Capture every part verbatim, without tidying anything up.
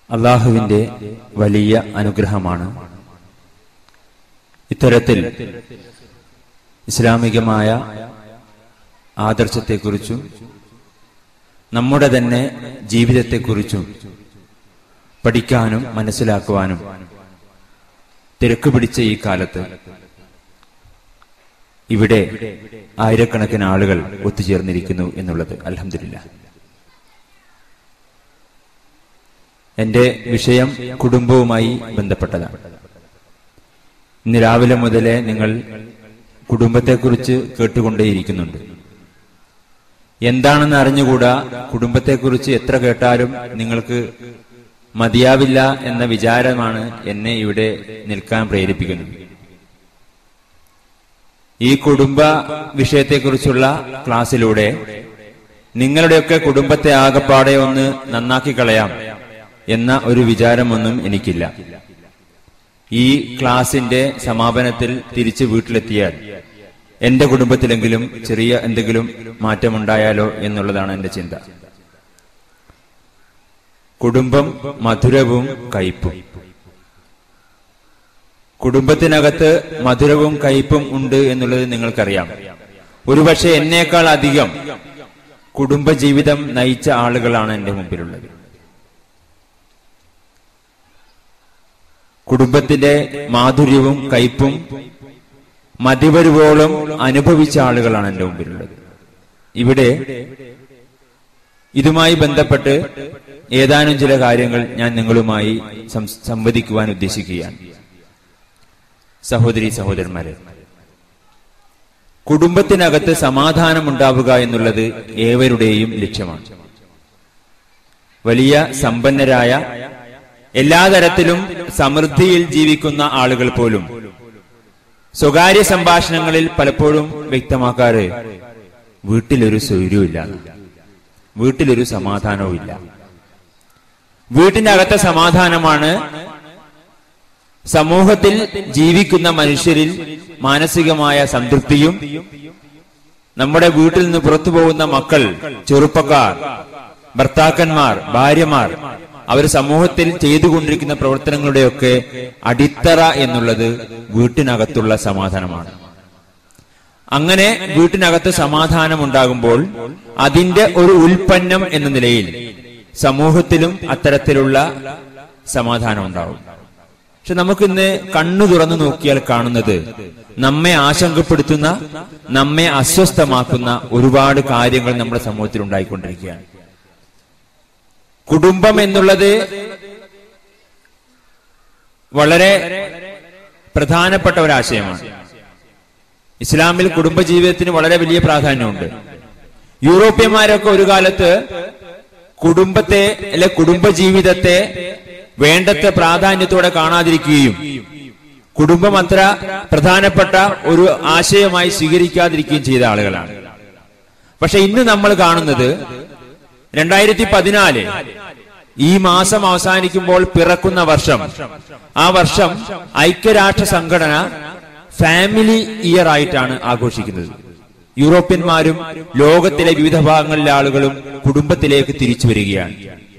അള്ളാഹുവിന്റെ വലിയ അനുഗ്രഹമാണ്. ഇത്തരത്തിൽ ഇസ്ലാമികമായ ആദർശത്തെക്കുറിച്ചും നമ്മുടെ തന്നെ ജീവിതത്തെക്കുറിച്ചും പഠിക്കാനും മനസ്സിലാക്കുവാനും തിരക്ക് പിടിച്ച ഈ കാലത്ത് ഇവിടെ ആയിരക്കണക്കിന് ആളുകൾ ഒത്തുചേർന്നിരിക്കുന്നു എന്നുള്ളത് അൽഹംദുലില്ലാഹ്. എന്റെ വിഷയം കുടുംബവുമായി ബന്ധപ്പെട്ടതാണ്. ഇന്ന് രാവിലെ മുതലേ നിങ്ങൾ കുടുംബത്തെക്കുറിച്ച് കേട്ടുകൊണ്ടേയിരിക്കുന്നുണ്ട്. എന്താണെന്ന് അറിഞ്ഞുകൂടാ. കുടുംബത്തെക്കുറിച്ച് എത്ര കേട്ടാലും നിങ്ങൾക്ക് മതിയാവില്ല എന്ന വിചാരമാണ് എന്നെ ഇവിടെ നിൽക്കാൻ പ്രേരിപ്പിക്കുന്നത്. ഈ കുടുംബ വിഷയത്തെക്കുറിച്ചുള്ള ക്ലാസ്സിലൂടെ നിങ്ങളുടെയൊക്കെ കുടുംബത്തെ ആകപ്പാടെ ഒന്ന് നന്നാക്കി കളയാം എന്ന ഒരു വിചാരമൊന്നും എനിക്കില്ല. ഈ ക്ലാസിന്റെ സമാപനത്തിൽ തിരിച്ച് വീട്ടിലെത്തിയാൽ എന്റെ കുടുംബത്തിലെങ്കിലും ചെറിയ എന്തെങ്കിലും മാറ്റമുണ്ടായാലോ എന്നുള്ളതാണ് എന്റെ ചിന്ത. കുടുംബം മധുരവും കയ്പും. കുടുംബത്തിനകത്ത് മധുരവും കയ്പും ഉണ്ട് എന്നുള്ളത് നിങ്ങൾക്കറിയാം. ഒരുപക്ഷെ എന്നേക്കാൾ അധികം കുടുംബജീവിതം നയിച്ച ആളുകളാണ് എന്റെ മുമ്പിലുള്ളത്. കുടുംബത്തിന്റെ മാധുര്യവും കയ്പും മതിവരുവോളം അനുഭവിച്ച ആളുകളാണ് എന്റെ മുമ്പിലുള്ളത്. ഇവിടെ ഇതുമായി ബന്ധപ്പെട്ട് ഏതാനും ചില കാര്യങ്ങൾ ഞാൻ നിങ്ങളുമായി സംവദിക്കുവാൻ ഉദ്ദേശിക്കുകയാണ്. സഹോദരി സഹോദരന്മാരെ, കുടുംബത്തിനകത്ത് സമാധാനം ഉണ്ടാവുക എന്നുള്ളത് ഏവരുടെയും ലക്ഷ്യമാണ്. വലിയ സമ്പന്നരായ എല്ലാ തരത്തിലും സമൃദ്ധിയിൽ ജീവിക്കുന്ന ആളുകൾ പോലും സ്വകാര്യ സംഭാഷണങ്ങളിൽ പലപ്പോഴും വ്യക്തമാക്കാറ് വീട്ടിലൊരു സ്വൈര്യവുമില്ല, വീട്ടിലൊരു സമാധാനവും ഇല്ല. വീട്ടിന്റെ അകത്തെ സമാധാനമാണ് സമൂഹത്തിൽ ജീവിക്കുന്ന മനുഷ്യരിൽ മാനസികമായ സംതൃപ്തിയും നമ്മുടെ വീട്ടിൽ നിന്ന് പുറത്തു പോകുന്ന മക്കൾ, ചെറുപ്പക്കാർ, ഭർത്താക്കന്മാർ, ഭാര്യമാർ അവർ സമൂഹത്തിൽ ചെയ്തുകൊണ്ടിരിക്കുന്ന പ്രവർത്തനങ്ങളുടെയൊക്കെ അടിത്തറ എന്നുള്ളത് വീട്ടിനകത്തുള്ള സമാധാനമാണ്. അങ്ങനെ വീട്ടിനകത്ത് സമാധാനം ഉണ്ടാകുമ്പോൾ അതിന്റെ ഒരു ഉൽപ്പന്നം എന്ന നിലയിൽ സമൂഹത്തിലും അത്തരത്തിലുള്ള സമാധാനം ഉണ്ടാവും. പക്ഷെ നമുക്കിന്ന് കണ്ണു തുറന്നു നോക്കിയാൽ കാണുന്നത് നമ്മെ ആശങ്കപ്പെടുത്തുന്ന, നമ്മെ അസ്വസ്ഥമാക്കുന്ന ഒരുപാട് കാര്യങ്ങൾ നമ്മുടെ സമൂഹത്തിൽ ഉണ്ടായിക്കൊണ്ടിരിക്കുകയാണ്. കുടുംബം എന്നുള്ളത് വളരെ പ്രധാനപ്പെട്ട ഒരാശയമാണ്. ഇസ്ലാമിൽ കുടുംബജീവിതത്തിന് വളരെ വലിയ പ്രാധാന്യമുണ്ട്. യൂറോപ്യന്മാരൊക്കെ ഒരു കാലത്ത് കുടുംബത്തെ അല്ലെ കുടുംബജീവിതത്തെ വേണ്ടത്ര പ്രാധാന്യത്തോടെ കാണാതിരിക്കുകയും കുടുംബം അത്ര പ്രധാനപ്പെട്ട ഒരു ആശയമായി സ്വീകരിക്കാതിരിക്കുകയും ചെയ്ത ആളുകളാണ്. പക്ഷെ ഇന്ന് നമ്മൾ കാണുന്നത് രണ്ടായിരത്തി പതിനാല് ഈ മാസം അവസാനിക്കുമ്പോൾ പിറക്കുന്ന വർഷം, ആ വർഷം ഐക്യരാഷ്ട്ര സംഘടന ഫാമിലി ഇയർ ആയിട്ടാണ് ആഘോഷിക്കുന്നത്. യൂറോപ്യന്മാരും ലോകത്തിലെ വിവിധ ഭാഗങ്ങളിലെ ആളുകളും കുടുംബത്തിലേക്ക് തിരിച്ചു വരികയാണ്.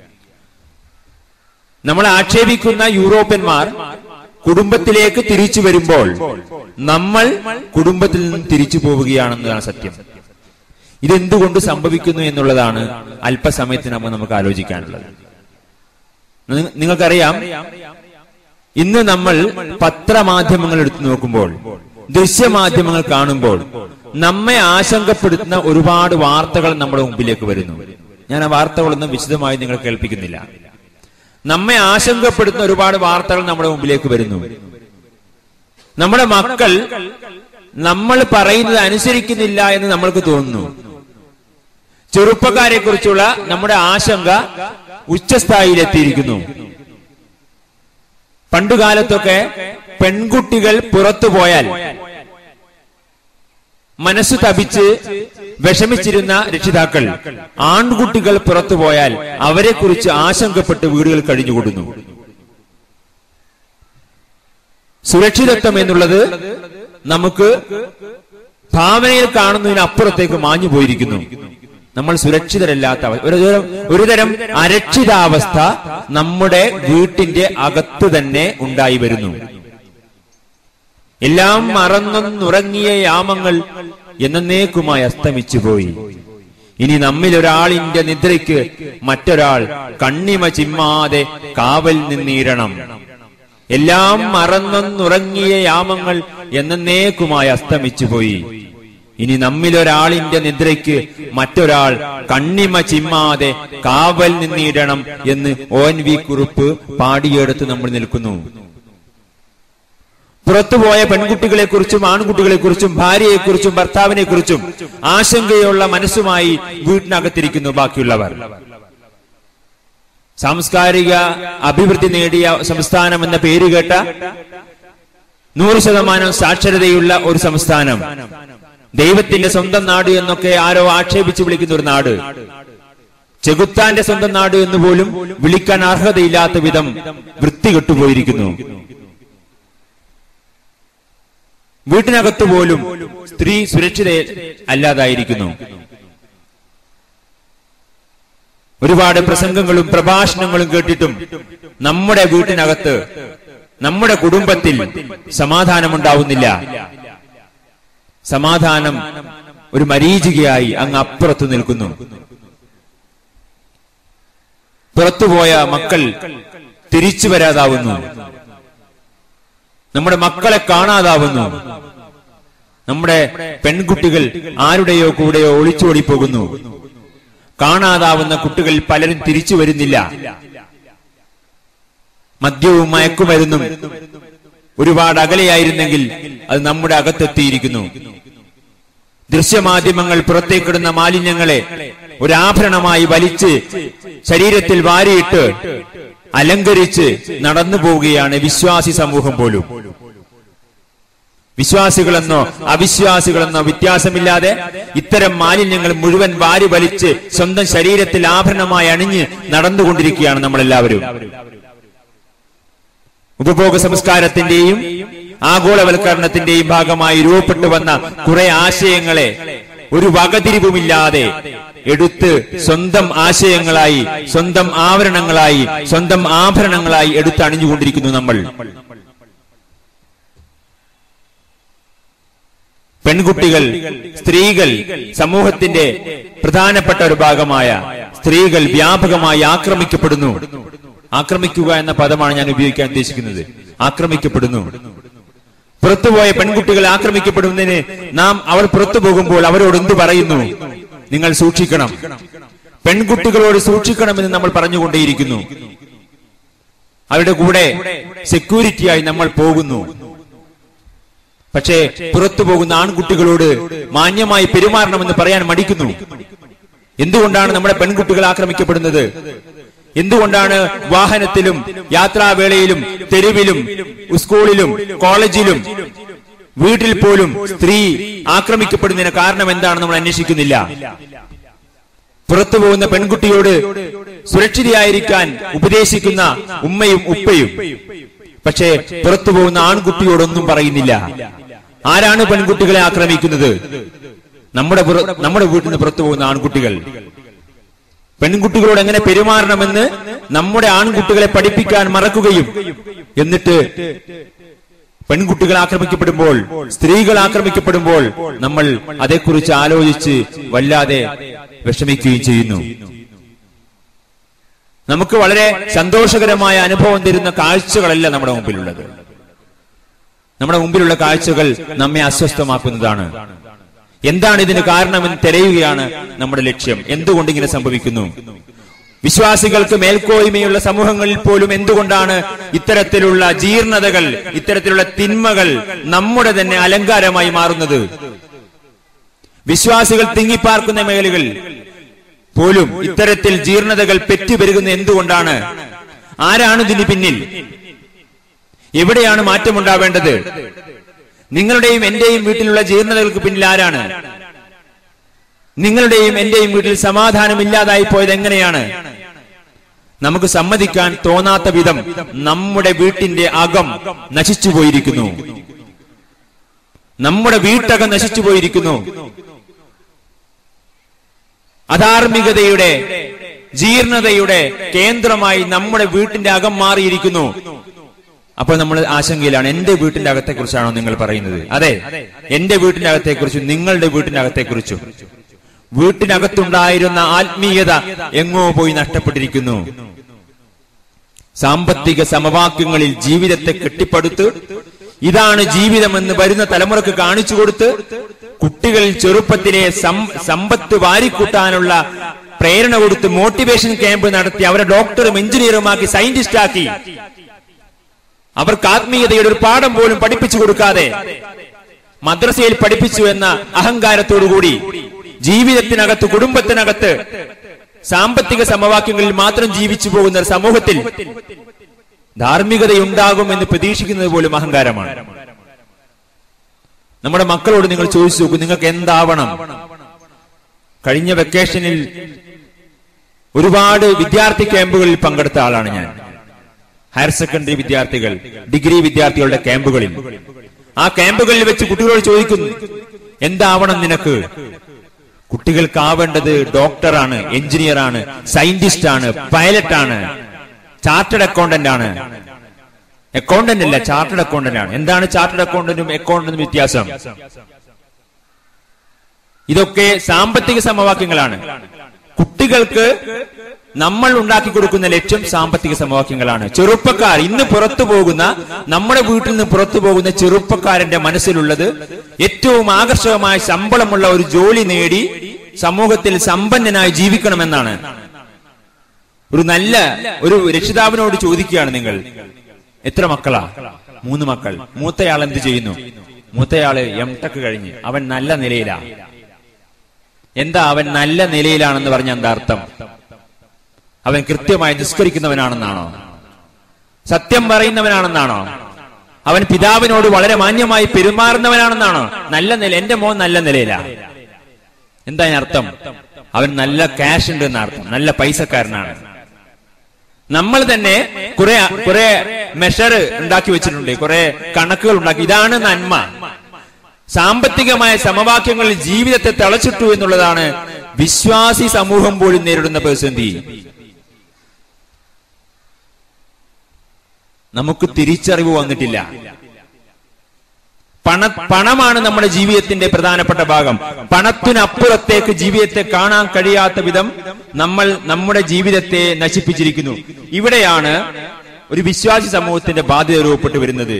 നമ്മൾ ആക്ഷേപിക്കുന്ന യൂറോപ്യന്മാർ കുടുംബത്തിലേക്ക് തിരിച്ചു വരുമ്പോൾ നമ്മൾ കുടുംബത്തിൽ നിന്ന് തിരിച്ചു പോവുകയാണെന്നതാണ് സത്യം. ഇതെന്തുകൊണ്ട് സംഭവിക്കുന്നു എന്നുള്ളതാണ് അല്പസമയത്തിന് നമ്മൾ നമുക്ക് ആലോചിക്കാനുള്ളത്. നിങ്ങൾക്കറിയാം, ഇന്ന് നമ്മൾ പത്രമാധ്യമങ്ങൾ എടുത്തു നോക്കുമ്പോൾ, ദൃശ്യമാധ്യമങ്ങൾ കാണുമ്പോൾ നമ്മെ ആശങ്കപ്പെടുത്തുന്ന ഒരുപാട് വാർത്തകൾ നമ്മുടെ മുമ്പിലേക്ക് വരുന്നു. ഞാൻ ആ വാർത്തകളൊന്നും വിശദമായി നിങ്ങൾ കേൾപ്പിക്കുന്നില്ല. നമ്മെ ആശങ്കപ്പെടുത്തുന്ന ഒരുപാട് വാർത്തകൾ നമ്മുടെ മുമ്പിലേക്ക് വരുന്നു. നമ്മുടെ മക്കൾ നമ്മൾ പറയുന്നത് അനുസരിക്കുന്നില്ല എന്ന് നമ്മൾക്ക് തോന്നുന്നു. ചെറുപ്പക്കാരെ കുറിച്ചുള്ള നമ്മുടെ ആശങ്ക ഉച്ചസ്ഥായിയിലെത്തിയിരിക്കുന്നു. പണ്ടുകാലത്തൊക്കെ പെൺകുട്ടികൾ പുറത്തു പോയാൽ മനസ്സു തപിച്ച് വിഷമിച്ചിരുന്ന രക്ഷിതാക്കൾ ആൺകുട്ടികൾ പുറത്തു പോയാൽ അവരെ കുറിച്ച് ആശങ്കപ്പെട്ട് വീടുകൾ കഴിഞ്ഞുകൂടുന്നു. സുരക്ഷിതത്വം എന്നുള്ളത് നമുക്ക് ഭാവനയിൽ കാണുന്നതിനപ്പുറത്തേക്ക് മാഞ്ഞു പോയിരിക്കുന്നു. നമ്മൾ സുരക്ഷിതരല്ലാത്ത ഒരുതരം ഒരുതരം അരക്ഷിതാവസ്ഥ നമ്മുടെ വീട്ടിന്റെ അകത്ത് തന്നെ ഉണ്ടായി വരുന്നു. എല്ലാം മറന്നൊന്നുറങ്ങിയ യാമങ്ങൾ എന്നേക്കുമായി അസ്തമിച്ചുപോയി. ഇനി നമ്മിൽ ഒരാളിന്റെ നിദ്രയ്ക്ക് മറ്റൊരാൾ കണ്ണിമ ചിമ്മാതെ കാവൽ നിന്നീരണം. എല്ലാം മറന്നൊന്നുറങ്ങിയ യാമങ്ങൾ എന്നേക്കുമായി അസ്തമിച്ചുപോയി. ഇനി നമ്മിലൊരാളിന്റെ നിദ്രയ്ക്ക് മറ്റൊരാൾ കണ്ണിമ ചിമ്മാതെ കാവൽ നിന്നിടണം എന്ന് ഒ എൻ വി കുറുപ്പ് പാടിയെടുത്ത് നമ്മൾ നിൽക്കുന്നു. പുറത്തുപോയ പെൺകുട്ടികളെ കുറിച്ചും ആൺകുട്ടികളെ കുറിച്ചും ഭാര്യയെക്കുറിച്ചും ഭർത്താവിനെ കുറിച്ചും ആശങ്കയുള്ള മനസ്സുമായി വീട്ടിനകത്തിരിക്കുന്നു ബാക്കിയുള്ളവർ. സാംസ്കാരിക അഭിവൃദ്ധി നേടിയ സംസ്ഥാനം എന്ന പേര് കേട്ട നൂറ് ശതമാനം സാക്ഷരതയുള്ള ഒരു സംസ്ഥാനം, ദൈവത്തിന്റെ സ്വന്തം നാട് എന്നൊക്കെ ആരോ ആക്ഷേപിച്ച് വിളിക്കുന്ന ഒരു നാട്, ചെകുത്താന്റെ സ്വന്തം നാട് എന്ന് പോലും വിളിക്കാൻ അർഹതയില്ലാത്ത വിധം വൃത്തികെട്ടുപോയിരിക്കുന്നു. വീട്ടിനകത്ത് പോലും സ്ത്രീ സുരക്ഷിത അല്ലാതായിരിക്കുന്നു. ഒരുപാട് പ്രസംഗങ്ങളും പ്രഭാഷണങ്ങളും കേട്ടിട്ടും നമ്മുടെ വീട്ടിനകത്ത്, നമ്മുടെ കുടുംബത്തിൽ സമാധാനമുണ്ടാവുന്നില്ല. സമാധാനം ഒരു മരീചികയായി അങ്ങ് അപ്പുറത്ത് നിൽക്കുന്നു. പുറത്തുപോയ മക്കൾ തിരിച്ചു വരാതാവുന്നു. നമ്മുടെ മക്കളെ കാണാതാവുന്നു. നമ്മുടെ പെൺകുട്ടികൾ ആരുടെയോ കൂടെയോ ഒളിച്ചോടി പോകുന്നു. കാണാതാവുന്ന കുട്ടികൾ പലരും തിരിച്ചു വരുന്നില്ല. മദ്യവും മയക്കുമരുന്നും ഒരുപാട് അകലെയായിരുന്നെങ്കിൽ അത് നമ്മുടെ അകത്തെത്തിയിരിക്കുന്നു. ദൃശ്യമാധ്യമങ്ങൾ പുറത്തേക്കിടുന്ന മാലിന്യങ്ങളെ ഒരു ആഭരണമായി വലിച്ച് ശരീരത്തിൽ വാരിയിട്ട് അലങ്കരിച്ച് നടന്നു പോവുകയാണ് വിശ്വാസി സമൂഹം പോലും. വിശ്വാസികളെന്നോ അവിശ്വാസികളെന്നോ വ്യത്യാസമില്ലാതെ ഇത്തരം മാലിന്യങ്ങൾ മുഴുവൻ വാരി വലിച്ച് സ്വന്തം ശരീരത്തിൽ ആഭരണമായി അണിഞ്ഞ് നടന്നുകൊണ്ടിരിക്കുകയാണ് നമ്മളെല്ലാവരും. ഉപഭോഗ സംസ്കാരത്തിന്റെയും ആഗോളവൽക്കരണത്തിന്റെയും ഭാഗമായി രൂപപ്പെട്ടു വന്ന കുറെ ആശയങ്ങളെ ഒരു വകതിരിവുമില്ലാതെ എടുത്ത് സ്വന്തം ആശയങ്ങളായി, സ്വന്തം ആവരണങ്ങളായി, സ്വന്തം ആഭരണങ്ങളായി എടുത്ത് അണിഞ്ഞുകൊണ്ടിരിക്കുന്നു നമ്മൾ. പെൺകുട്ടികൾ, സ്ത്രീകൾ, സമൂഹത്തിന്റെ പ്രധാനപ്പെട്ട ഒരു ഭാഗമായ സ്ത്രീകൾ വ്യാപകമായി ആക്രമിക്കപ്പെടുന്നു. ആക്രമിക്കുക എന്ന പദമാണ് ഞാൻ ഉപയോഗിക്കാൻ ഉദ്ദേശിക്കുന്നത്. ആക്രമിക്കപ്പെടുന്നു. പുറത്തുപോയ പെൺകുട്ടികൾ ആക്രമിക്കപ്പെടുന്നതിന് നാം അവർ പുറത്തു പോകുമ്പോൾ അവരോട് എന്തു പറയുന്നു? നിങ്ങൾ സൂക്ഷിക്കണം, പെൺകുട്ടികളോട് സൂക്ഷിക്കണമെന്ന് നമ്മൾ പറഞ്ഞുകൊണ്ടേയിരിക്കുന്നു. അവരുടെ കൂടെ സെക്യൂരിറ്റിയായി നമ്മൾ പോകുന്നു. പക്ഷേ പുറത്തു പോകുന്ന ആൺകുട്ടികളോട് മാന്യമായി പെരുമാറണമെന്ന് പറയാൻ മടിക്കുന്നു. എന്തുകൊണ്ടാണ് നമ്മുടെ പെൺകുട്ടികൾ ആക്രമിക്കപ്പെടുന്നത്? എന്തുകൊണ്ടാണ് വാഹനത്തിലും യാത്രാവേളയിലും തെരുവിലും സ്കൂളിലും കോളേജിലും വീട്ടിൽ പോലും സ്ത്രീ ആക്രമിക്കപ്പെടുന്നതിന് കാരണം എന്താണെന്ന് നമ്മൾ അന്വേഷിക്കുന്നില്ല. പുറത്തു പോകുന്ന പെൺകുട്ടിയോട് സുരക്ഷിതയായിരിക്കാൻ ഉപദേശിക്കുന്ന ഉമ്മയും ഉപ്പയും, പക്ഷേ പുറത്തു പോകുന്ന ആൺകുട്ടിയോടൊന്നും പറയുന്നില്ല. ആരാണ് പെൺകുട്ടികളെ ആക്രമിക്കുന്നത്? നമ്മുടെ നമ്മുടെ വീട്ടിൽ നിന്ന് പുറത്തു പോകുന്ന ആൺകുട്ടികൾ. പെൺകുട്ടികളോട് എങ്ങനെ പെരുമാറണമെന്ന് നമ്മുടെ ആൺകുട്ടികളെ പഠിപ്പിക്കാൻ മറക്കുകയും എന്നിട്ട് പെൺകുട്ടികൾ ആക്രമിക്കപ്പെടുമ്പോൾ, സ്ത്രീകൾ ആക്രമിക്കപ്പെടുമ്പോൾ നമ്മൾ അതേക്കുറിച്ച് ആലോചിച്ച് വല്ലാതെ വിഷമിക്കുകയും ചെയ്യുന്നു. നമുക്ക് വളരെ സന്തോഷകരമായ അനുഭവം തരുന്ന കാഴ്ചകളല്ല നമ്മുടെ മുമ്പിലുള്ളത്. നമ്മുടെ മുമ്പിലുള്ള കാഴ്ചകൾ നമ്മെ അസ്വസ്ഥമാക്കുന്നതാണ്. എന്താണ് ഇതിന് കാരണമെന്ന് തിരയുകയാണ് നമ്മുടെ ലക്ഷ്യം. എന്തുകൊണ്ട് ഇങ്ങനെ സംഭവിക്കുന്നു? വിശ്വാസികൾക്ക് മേൽക്കോയ്മയുള്ള സമൂഹങ്ങളിൽ പോലും എന്തുകൊണ്ടാണ് ഇത്തരത്തിലുള്ള ജീർണതകൾ, ഇത്തരത്തിലുള്ള തിന്മകൾ നമ്മുടെ തന്നെ അലങ്കാരമായി മാറുന്നത്? വിശ്വാസികൾ തിങ്ങിപ്പാർക്കുന്ന മേഖലകൾ പോലും ഇത്തരത്തിൽ ജീർണതകൾ പെറ്റുപെരുകുന്ന എന്തുകൊണ്ടാണ്? ആരാണ് ഇതിന് പിന്നിൽ? എവിടെയാണ് മാറ്റമുണ്ടാവേണ്ടത്? നിങ്ങളുടെയും എന്റെയും വീട്ടിലുള്ള ജീർണതകൾക്ക് പിന്നിൽ ആരാണ്? നിങ്ങളുടെയും എന്റെയും വീട്ടിൽ സമാധാനം ഇല്ലാതായി പോയത് എങ്ങനെയാണ്? നമുക്ക് സമ്മതിക്കാൻ തോന്നാത്ത വിധം നമ്മുടെ വീട്ടിന്റെ അകം നശിച്ചു പോയിരിക്കുന്നു. നമ്മുടെ വീട്ടകം നശിച്ചു പോയിരിക്കുന്നു. അധാർമികതയുടെ, ജീർണതയുടെ കേന്ദ്രമായി നമ്മുടെ വീട്ടിന്റെ അകം മാറിയിരിക്കുന്നു. അപ്പോൾ നമ്മൾ ആശങ്കയിലാണ്. എന്റെ വീട്ടിന്റെ അകത്തെ കുറിച്ചാണോ നിങ്ങൾ പറയുന്നത്? അതെ, എന്റെ വീട്ടിന്റെ അകത്തെ കുറിച്ചും നിങ്ങളുടെ വീട്ടിന്റെ അകത്തെ കുറിച്ചും. വീട്ടിനകത്തുണ്ടായിരുന്ന ആത്മീയത എങ്ങോ പോയി നഷ്ടപ്പെട്ടിരിക്കുന്നു. സാമ്പത്തിക സമവാക്യങ്ങളിൽ ജീവിതത്തെ കെട്ടിപ്പടുത്ത് ഇതാണ് ജീവിതമെന്ന് വരുന്ന തലമുറക്ക് കാണിച്ചു കൊടുത്ത് കുട്ടികൾ ചെറുപ്പത്തിലെ സമ്പത്ത് വാരിക്കൂട്ടാനുള്ള പ്രേരണ കൊടുത്ത് മോട്ടിവേഷൻ ക്യാമ്പ് നടത്തി അവരെ ഡോക്ടറും എഞ്ചിനീയറുമാക്കി സയന്റിസ്റ്റാക്കി അവർക്ക് ആത്മീയതയുടെ ഒരു പാഠം പോലും പഠിപ്പിച്ചു കൊടുക്കാതെ മദ്രസയിൽ പഠിപ്പിച്ചു എന്ന അഹങ്കാരത്തോടുകൂടി ജീവിതത്തിനകത്ത്, കുടുംബത്തിനകത്ത് സാമ്പത്തിക സമവാക്യങ്ങളിൽ മാത്രം ജീവിച്ചു പോകുന്ന ഒരു സമൂഹത്തിൽ ധാർമ്മികതയുണ്ടാകുമെന്ന് പ്രതീക്ഷിക്കുന്നത് പോലും അഹങ്കാരമാണ്. നമ്മുടെ മക്കളോട് നിങ്ങൾ ചോദിച്ചു നോക്കൂ, നിങ്ങൾക്ക് എന്താവണം? കഴിഞ്ഞ വെക്കേഷനിൽ ഒരുപാട് വിദ്യാർത്ഥി ക്യാമ്പുകളിൽ പങ്കെടുത്ത ആളാണ് ഞാൻ. ഹയർ സെക്കൻഡറി വിദ്യാർത്ഥികൾ, ഡിഗ്രി വിദ്യാർത്ഥികളുടെ ക്യാമ്പുകളിൽ. ആ ക്യാമ്പുകളിൽ വെച്ച് കുട്ടികളോട് ചോദിക്കുന്നു, എന്താവണം നിനക്ക്? കുട്ടികൾക്കാവേണ്ടത് ഡോക്ടറാണ്, എഞ്ചിനീയറാണ്, സയന്റിസ്റ്റ് ആണ്, പൈലറ്റ് ആണ്, ചാർട്ടേഡ് അക്കൗണ്ടന്റ് ആണ്. അക്കൗണ്ടന്റ് അല്ല, ചാർട്ടേഡ് അക്കൗണ്ടന്റ് ആണ്. എന്താണ് ചാർട്ടേഡ് അക്കൗണ്ടന്റും അക്കൗണ്ടന്റും വ്യത്യാസം? ഇതൊക്കെ സാമ്പത്തിക സമവാക്യങ്ങളാണ്. കുട്ടികൾക്ക് നമ്മൾ ഉണ്ടാക്കി കൊടുക്കുന്ന ലക്ഷ്യം സാമ്പത്തിക സമവാക്യങ്ങളാണ്. ചെറുപ്പക്കാർ, ഇന്ന് പുറത്തു പോകുന്ന, നമ്മുടെ വീട്ടിൽ നിന്ന് പുറത്തു പോകുന്ന ചെറുപ്പക്കാരന്റെ മനസ്സിലുള്ളത് ഏറ്റവും ആകർഷകമായ ശമ്പളമുള്ള ഒരു ജോലി നേടി സമൂഹത്തിൽ സമ്പന്നനായി ജീവിക്കണമെന്നാണ്. ഒരു നല്ല ഒരു രക്ഷിതാവിനോട് ചോദിക്കുകയാണ്, നിങ്ങൾ എത്ര മക്കളാ? മൂന്ന് മക്കൾ. മൂത്തയാൾ എന്ത് ചെയ്യുന്നു? മൂത്തയാള് എം ടെക് കഴിഞ്ഞ്, അവൻ നല്ല നിലയിലാ. എന്താ അവൻ നല്ല നിലയിലാണെന്ന് പറഞ്ഞ എന്താ അർത്ഥം? അവൻ കൃത്യമായി നിസ്കരിക്കുന്നവനാണെന്നാണോ? സത്യം പറയുന്നവനാണെന്നാണോ? അവൻ പിതാവിനോട് വളരെ മാന്യമായി പെരുമാറുന്നവനാണെന്നാണോ? നല്ല നില, എന്റെ മോൻ നല്ല നിലയിലാ. എന്താ അർത്ഥം? അവൻ നല്ല ക്യാഷ് ഉണ്ട് എന്നർത്ഥം, നല്ല പൈസക്കാരനാണ്. നമ്മൾ തന്നെ കുറെ കുറെ മെഷർ ഉണ്ടാക്കി വെച്ചിട്ടുണ്ട്, കുറെ കണക്കുകൾ ഉണ്ടാക്കി. ഇതാണ് നന്മ. സാമ്പത്തികമായ സമവാക്യങ്ങളിൽ ജീവിതത്തെ തളച്ചിട്ടു എന്നുള്ളതാണ് വിശ്വാസി സമൂഹം പോലും നേരിടുന്ന പ്രതിസന്ധി. നമുക്ക് തിരിച്ചറിവ് വന്നിട്ടില്ല. പണ പണമാണ് നമ്മുടെ ജീവിതത്തിന്റെ പ്രധാനപ്പെട്ട ഭാഗം. പണത്തിനപ്പുറത്തേക്ക് ജീവിതത്തെ കാണാൻ കഴിയാത്ത വിധം നമ്മൾ നമ്മുടെ ജീവിതത്തെ നശിപ്പിച്ചിരിക്കുന്നു. ഇവിടെയാണ് ഒരു വിശ്വാസി സമൂഹത്തിന്റെ ബാധ്യത രൂപപ്പെട്ടു വരുന്നത്.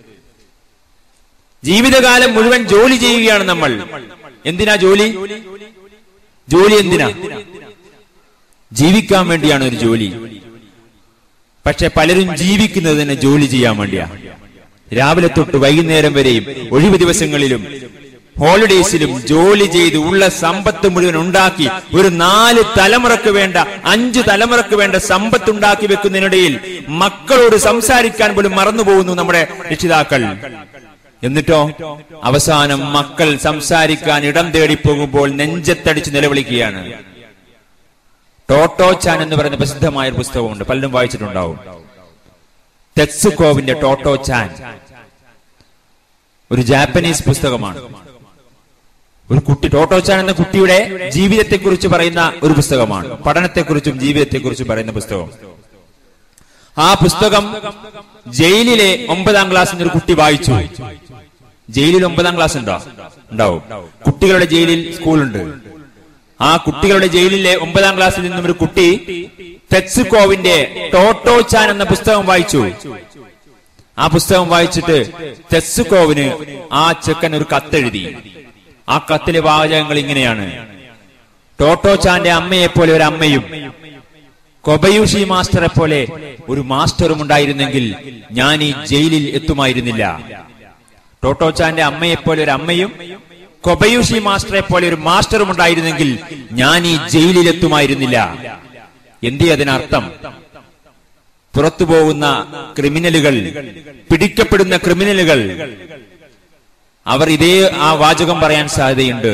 ജീവിതകാലം മുഴുവൻ ജോലി ചെയ്യുകയാണ് നമ്മൾ. എന്തിനാ ജോലി? ജോലി എന്തിനാ? ജീവിക്കാൻ വേണ്ടിയാണ് ഒരു ജോലി. പക്ഷെ പലരും ജീവിക്കുന്നത് തന്നെ ജോലി ചെയ്യാൻ വേണ്ടിയാ. രാവിലെ തൊട്ട് വൈകുന്നേരം വരെയും ഒഴിവ് ദിവസങ്ങളിലും ഹോളിഡേയ്സിലും ജോലി ചെയ്ത് ഉള്ള സമ്പത്ത് മുഴുവൻ ഉണ്ടാക്കി ഒരു നാല് തലമുറക്ക് വേണ്ട, അഞ്ച് തലമുറക്ക് വേണ്ട സമ്പത്ത് ഉണ്ടാക്കി വെക്കുന്നതിനിടയിൽ മക്കളോട് സംസാരിക്കാൻ പോലും മറന്നുപോകുന്നു നമ്മുടെ രക്ഷിതാക്കൾ. എന്നിട്ടോ അവസാനം മക്കൾ സംസാരിക്കാൻ ഇടം തേടി പോകുമ്പോൾ നെഞ്ചത്തടിച്ച് നിലവിളിക്കുകയാണ്. ടോട്ടോ ചാൻ എന്ന് പറയുന്ന പ്രസിദ്ധമായ ഒരു പുസ്തകമുണ്ട്, പലരും വായിച്ചിട്ടുണ്ടാവും. തെത്സുകോവിന്റെ ടോട്ടോ ചാൻ ഒരു ജാപ്പനീസ് പുസ്തകമാണ്. ഒരു കുട്ടി, ടോട്ടോ ചാൻ എന്ന കുട്ടിയുടെ ജീവിതത്തെക്കുറിച്ച് പറയുന്ന ഒരു പുസ്തകമാണ്. പഠനത്തെക്കുറിച്ചും ജീവിതത്തെക്കുറിച്ചും പറയുന്ന പുസ്തകം. ആ പുസ്തകം ജയിലിലെ ഒമ്പതാം ക്ലാസ്സിൽ ഒരു കുട്ടി വായിച്ചു. ജയിലിൽ ഒമ്പതാം ക്ലാസ് ഉണ്ടോ? ഉണ്ടാവും. കുട്ടികളുടെ ജയിലിൽ സ്കൂളുണ്ട്. ആ കുട്ടികളുടെ ജയിലിലെ ഒമ്പതാം ക്ലാസ്സിൽ നിന്നും ഒരു കുട്ടി തെത്സുകോവിന്റെ ടോട്ടോ ചാൻ എന്ന പുസ്തകം വായിച്ചു. ആ പുസ്തകം വായിച്ചിട്ട് തെത്സുകോവിന് ആ ചെക്കൻ ഒരു കത്തെഴുതി. ആ കത്തിലെ വാചകങ്ങൾ ഇങ്ങനെയാണ്: ടോട്ടോ ചാന്റെ അമ്മയെ പോലെ ഒരു അമ്മയും കൊബയൂഷി മാസ്റ്ററെ പോലെ ഒരു മാസ്റ്ററും ഉണ്ടായിരുന്നെങ്കിൽ ഞാൻ ഈ ജയിലിൽ എത്തുമായിരുന്നില്ല. ടോട്ടോ ചാന്റെ അമ്മയെ പോലെ ഒരു അമ്മയും കൊബയൂഷി മാസ്റ്ററെ പോലെ ഒരു മാസ്റ്ററും ഉണ്ടായിരുന്നെങ്കിൽ ഞാൻ ഈ ജയിലിൽ എത്തുമായിരുന്നില്ല. എന്തേ അതിനർത്ഥം? പുറത്തു പോകുന്ന ക്രിമിനലുകൾ, പിടിക്കപ്പെടുന്ന ക്രിമിനലുകൾ, അവർ ഇതേ ആ വാചകം പറയാൻ സാധ്യതയുണ്ട്.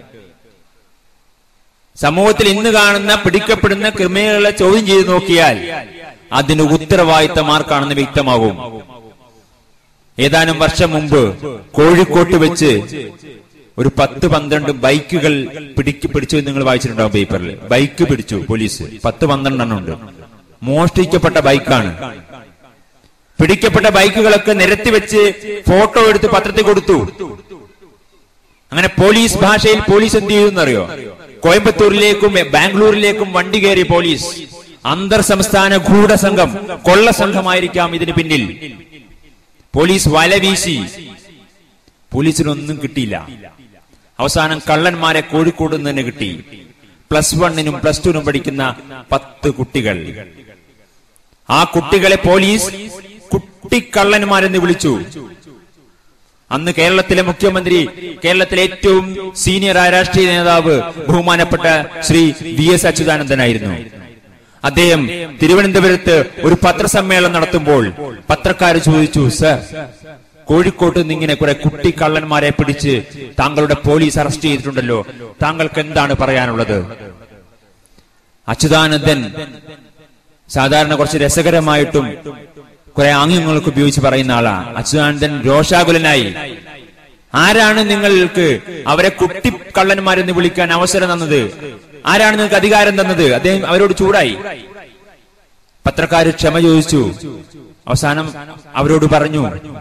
സമൂഹത്തിൽ ഇന്ന് കാണുന്ന പിടിക്കപ്പെടുന്ന ക്രിമിനലുകളെ ചോദ്യം ചെയ്ത് നോക്കിയാൽ അതിന് ഉത്തരവാദിത്തം ആർക്കാണെന്ന് വ്യക്തമാകും. ഏതാനും വർഷം മുമ്പ് കോഴിക്കോട്ട് വെച്ച് ഒരു പത്ത് പന്ത്രണ്ട് ബൈക്കുകൾ പിടിക്ക് പിടിച്ചു നിങ്ങൾ വായിച്ചിട്ടുണ്ടാവും പേപ്പറിൽ. ബൈക്ക് പിടിച്ചു പോലീസ്, പത്ത് പന്ത്രണ്ടെണ്ണം ഉണ്ട്. മോഷ്ടിക്കപ്പെട്ട ബൈക്കാണ്. പിടിക്കപ്പെട്ട ബൈക്കുകളൊക്കെ നിരത്തി വെച്ച് ഫോട്ടോ എടുത്ത് പത്രത്തിൽ കൊടുത്തു. അങ്ങനെ പോലീസ് ഭാഷയിൽ പോലീസ് എന്ത് ചെയ്തെന്നറിയോ? കോയമ്പത്തൂരിലേക്കും ബാംഗ്ലൂരിലേക്കും വണ്ടി കയറി പോലീസ്. അന്തർ സംസ്ഥാന ഗൂഢസംഘം, കൊള്ള സംഘമായിരിക്കാം ഇതിന് പിന്നിൽ. പോലീസ് വല വീശി. പോലീസിനൊന്നും കിട്ടിയില്ല. അവസാനം കള്ളന്മാരെ കോഴിക്കോട് നിന്ന് തന്നെ കിട്ടി. പ്ലസ് വണ്ണിനും പ്ലസ് ടുവിനും പഠിക്കുന്ന പത്ത് കുട്ടികൾ. ആ കുട്ടികളെ പോലീസ് കുട്ടിക്കള്ളന്മാരെന്ന് വിളിച്ചു. അന്ന് കേരളത്തിലെ മുഖ്യമന്ത്രി, കേരളത്തിലെ ഏറ്റവും സീനിയറായ രാഷ്ട്രീയ നേതാവ് ബഹുമാനപ്പെട്ട ശ്രീ വി എസ് അച്യുതാനന്ദനായിരുന്നു. അദ്ദേഹം തിരുവനന്തപുരത്ത് ഒരു പത്രസമ്മേളനം നടത്തുമ്പോൾ പത്രക്കാർ ചോദിച്ചു, സർ, കോഴിക്കോട്ട് നിന്ന് ഇങ്ങനെ കുറെ കുട്ടിക്കള്ളന്മാരെ പിടിച്ച് താങ്കളുടെ പോലീസ് അറസ്റ്റ് ചെയ്തിട്ടുണ്ടല്ലോ, താങ്കൾക്ക് എന്താണ് പറയാനുള്ളത്? അച്യുതാനന്ദൻ സാധാരണ കുറച്ച് രസകരമായിട്ടും കുറെ ആംഗ്യങ്ങൾക്ക് ഉപയോഗിച്ച് പറയുന്ന ആളാ. അച്യുതാനന്ദൻ രോഷാകുലനായി. ആരാണ് നിങ്ങൾക്ക് അവരെ കുട്ടിക്കള്ളന്മാരെന്ന് വിളിക്കാൻ അവസരം തന്നത്? ആരാണ് നിങ്ങൾക്ക് അധികാരം തന്നത്? അദ്ദേഹം അവരോട് ചൂടായി. പത്രക്കാർ ക്ഷമ ചോദിച്ചു. അവസാനം അവരോട് പറഞ്ഞു,